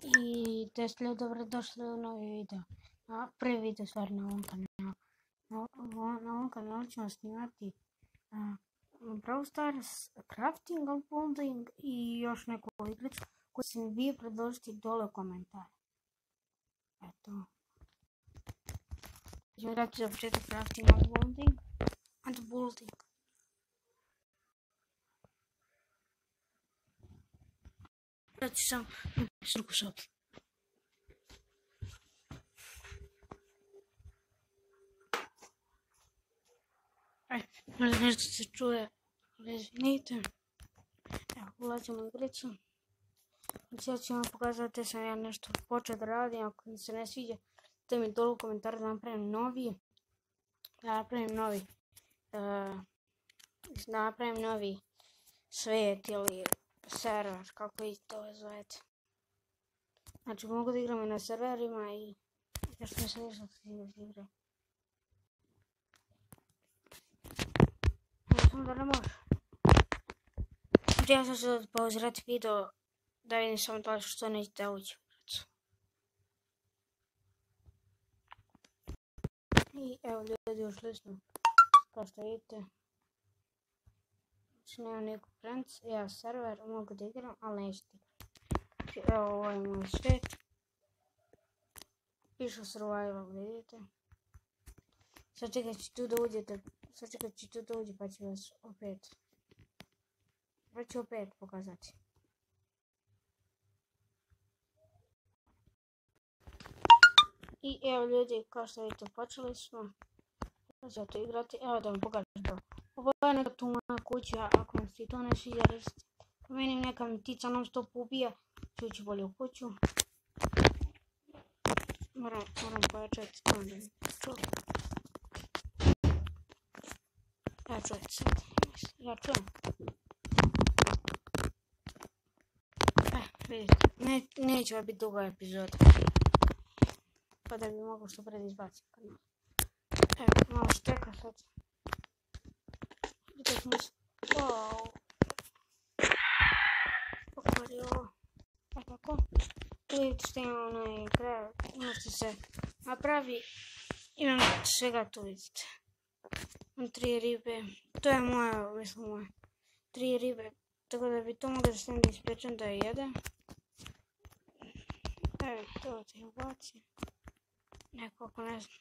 I 10 ljudi, dobrodošli u novi video. Prvi video stvar na ovom kanalu. Na ovom kanalu ćemo snimati Brawl Stars, crafting, unfolding i još neku igricu koju sam vi predložiti dole u komentare. Eto. Ćemo igrati za početak crafting, unfolding, unfolding. Znači sam struku sobu. Možda nešto se čuje, ali izvinite. Evo, ulazimo u igricu. Sad ću vam pokazati da sam ja nešto počeo da radim. Ako mi se ne sviđa, to mi dole u komentar da napravim novi. Da napravim novi svijet ili server, kako i to zovete. Znači mogu da igram i na serverima i još mi se ništa da igram. Samo da ne može. Znači ja sam se pauzirati video da vidim samo to što nećete ući. I evo ljudi, ušli smo. Kao što vidite. Znači nemam neku friends, ja server mogu da igram, ali nećete igram. Znači evo ovo je moj svijet. Pišu survival, vidite. Sad čekat ću tu da uđete. Pa ću vas opet pokazati. I evo ljudi, kao što vidite, počeli smo. Sad ću to igrati, evo da vam pokažem to. Ovo je neka tu moja kuća, ako vam se to ne sviđa, recite. Pomenim neka mi ptica non stop ubija, ću ići bolje u kuću. Moram pojačati to da mi čuo. Ja čujem sad, ja čujem. Vidite, neće biti duga epizoda. Pa da bi mogu što pred izbaciti kanal. Evo, malo šteka sad. Vidite smo se... Wow. Pokvari ovo. A tako? Vidite što imam onaj kraj. Ono što se napravi. Imam svega tu, vidite. Imam 3 ribe. To je moja, mislim moja. 3 ribe. Tako da bi to mogla da stavim da ispečem da je jedem. Evo to ti ubaci. Nekako ne znam.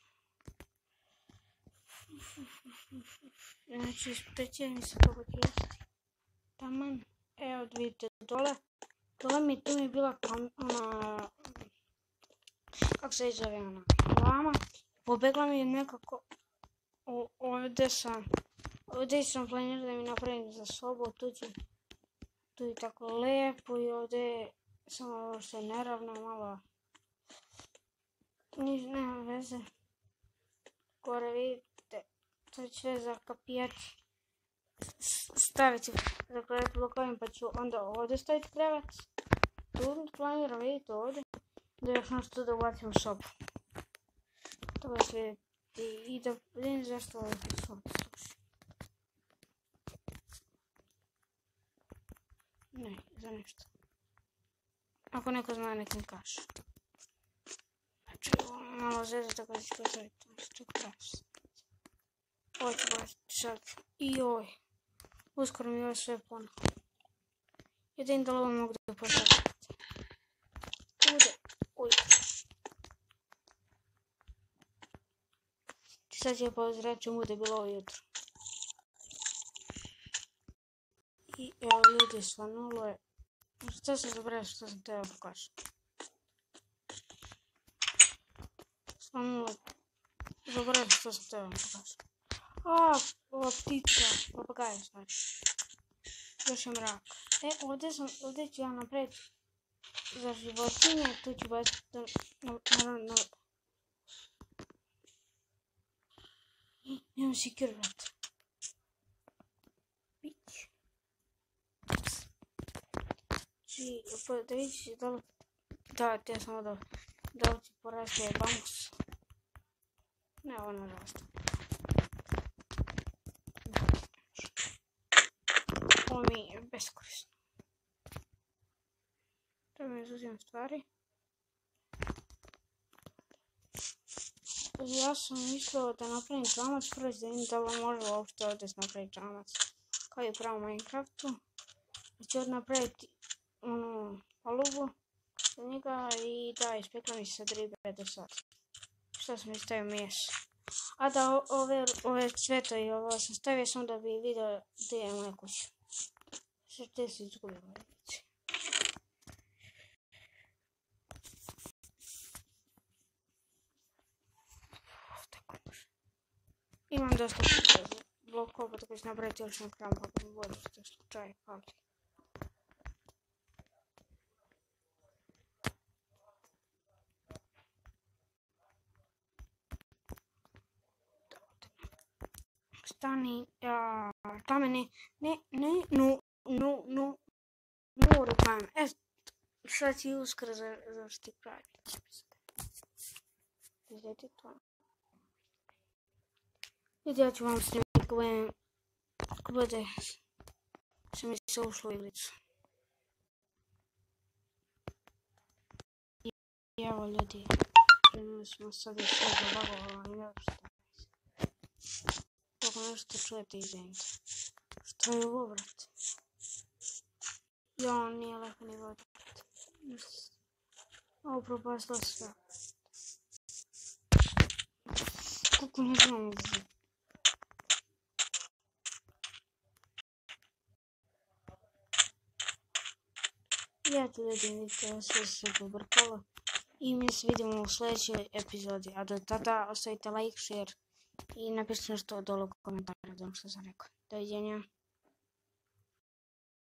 Znači ispećem se kako ti jesti. Taman. Evo vidite dole. Dole mi tu mi je bila ona... Kako se zove ona? Lama. Pobegla mi je nekako... Ovdje sam planirao da mi napravim za sobu. Tu je tako lijepo i ovdje samo ovo što je neravno malo. Nema veze. Gore vidite. To će sve zakapijati. Staviti za krevet blokovim pa ću onda ovdje staviti krevet. Tu planiram vidite ovdje. Da još nešto da ubacim u sobu. To će vidjeti i da vidim zašto ovo sobu sluši. Ne, za nešto. Ako neko zna nek mi kaže. Znači malo zezati tako da ću postaviti. Ček pravi. Ovo ću baciti sad. I oj. Uskoro mi ovo sve puno. Jedin da li ovo mogu da postaviti. Uj. Sad ću pauzirati čemu da je bilo ovo jutro. I evo ljudi, svanulo je. Što sam zaboravio što sam teo pokažem. Svanulo je. Zaboravio što sam teo pokažem. Ova ptica, papagaja znači. Još je mrak. Ovdje ću ja napraviti za životinje, tu ću baciti naravno. Imam secure vrat. Bić. Znači, da vidiš da li... Da, te samo da li će porasti bambus. Ne, ovo ne raste. Ovo mi je beskorisno. To mi izuzimam stvari. Ja sam mislila da napravim čamac prvi, da vidim da li može uopšte ovdje napraviti čamac. Kao i pravo u Minecraftu. Ću ovdje napraviti palubu za njega i da, ispekla mi se ribe do sad. Što sam stavio miješ. A da ove cvete i ovo sam stavio sam da bi vidio gdje je moja kuća. Što te se izgubilo. Imam dosta blokova, pa tako ću napraviti još jedan kram kako mi bude što slučaj pali. Stani, kameni, no rukam. Sad ću uskoro završiti pravi. Vidjeti to. Ljudi, ja ću vam snimiti kako bude što mi se ušlo u igricu. I evo ljudi, krenuli smo sad i sve zabagovalo i ne uopšte. Kako nešto čujete izvinite. Što je ovo, brate? Ja, nije lako ni voditi. Ovo propastilo sve. Kako ne znam uzeti. Ja to ljudi vidite, sve se pobrkalo. I mi se vidimo u sljedećoj epizodi. A do tada ostavite like, share i napišite nešto dole u komentarima da što sam rekao. Doviđenja.